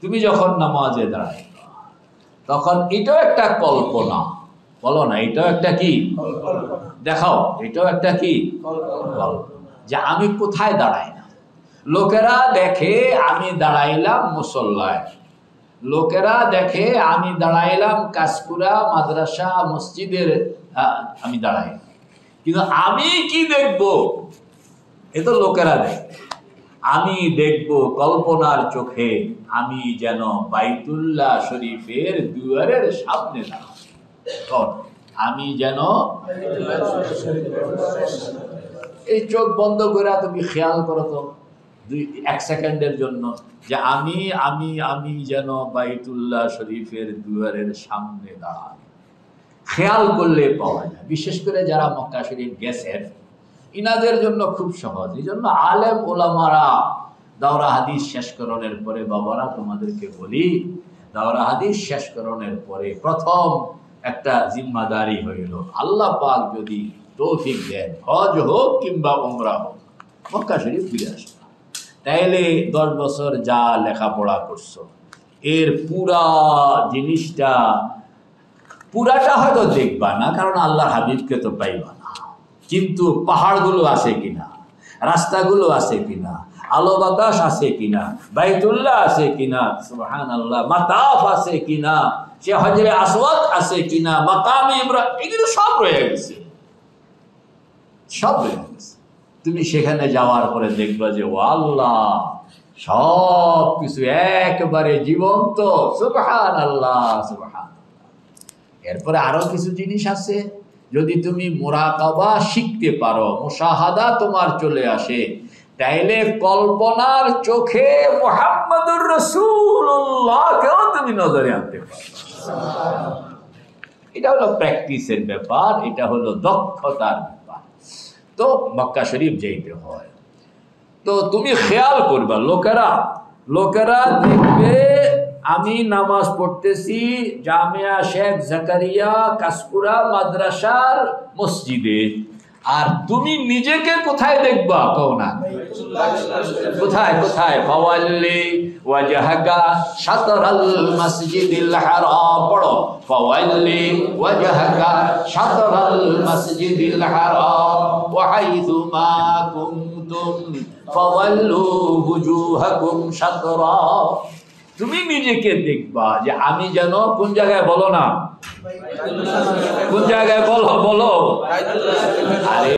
তুমি যখন নামাজে দাঁড়াই তখন এটাও একটা কল্পনা, বলো না, এটাও একটা কি দেখাও, এটাও একটা কি যে আমি কোথায় দাঁড়াই না। লোকেরা দেখে আমি দাঁড়াইলাম মুসল্লায়, লোকেরা দেখে আমি দাঁড়াইলাম কাশকুরা মাদ্রাসা মসজিদের আমি দাঁড়াই, কিন্তু আমি কি দেখব এ তো লোকেরা দেখে। আমি দেখব কল্পনার চোখে আমি যেন বাইতুল্লাহ শরীফের দুয়ারের সামনে দাঁড়াই। আমি যেন এই চোখ বন্ধ করে তুমি খেয়াল করো তো 1 সেকেন্ডের জন্য যে আমি আমি আমি যেন বাইতুল্লাহ শরীফের দুয়ারের সামনে দাঁড়াই। খেয়াল করলে পাওয়া যায়। বিশেষ করে যারা মক্কা শরীফ গেছেন ইনাদের জন্য খুব সহজ। এই জন্য আলেম ওলামারা দাওরা হাদিস শেষ করণের পরে, বাবারা তোমাদেরকে বলি, দাওরা হাদিস শেষ করণের পরে প্রথম একটা জিম্মাদারি হইল, আল্লাহ পাক যদি তৌফিক দেন হজ হোক কিংবা উমরা হোক মক্কা শরীফ ফিরে আসবে, তাইলে 10 বছর যা লেখাপড়া করছো এর পুরা জিনিসটা পুরাটা হয়তো দেখবা না, কারণ আল্লাহর হাবিবকে তো পাইবা না, কিন্তু পাহাড়গুলো আছে কিনা, রাস্তাগুলো আছে কিনা, আলো বাতাস আছে কিনা, বাইতুল্লাহ আছে কিনা, সুবহানাল্লাহ, মাতাফ আছে কিনা, সে হজরে আসওয়াদ আছে কিনা, মাকামে ইব্রাহিম, এগুলো সব রয়ে গেছে, সব রয়ে গেছে। তুমি সেখানে যাওয়ার পরে দেখবা যে ও আল্লাহ, সব কিছু একবারে জীবন্ত, সুবহানাল্লাহ সুবহানাল্লাহ। এরপরে আরো কিছু জিনিস আছে, যদি তুমি মুরাকাবা শিখতে পারো, মুশাহাদা তোমার চলে আসে, তাইলে কল্পনার চোখে মুহাম্মদুর রাসূলুল্লাহকেও তুমি নজরে আনতে পারো। এটা হলো প্র্যাকটিসের ব্যাপার, এটা হলো দক্ষতার ব্যাপার। তো মক্কা শরীফ যেতে হয় তো তুমি খেয়াল করবা, লোকেরা দেখবে আমি নামাজ পড়তেছি জামিয়া শেখ জাকারিয়া কাশকুরা মাদ্রাসার মসজিদে, আর তুমি নিজেকে কোথায় দেখবা কও না, কোথায় কোথায়, ফাওয়াল্লি ওয়াজহাকা শাতরাল মসজিদিল হারাম, পড়ো, ফাওয়াল্লি ওয়াজহাকা শাতরাল মসজিদিল হারাম ওয়া হাইথু মা কুনতুম ফাওয়াল্লু ওয়ুজুহাকুম শাতরা। তুমি নিজেকে দেখবা যে আমি যেন কোন জায়গায়, বলো না, কোন জায়গায়, বলো বলো।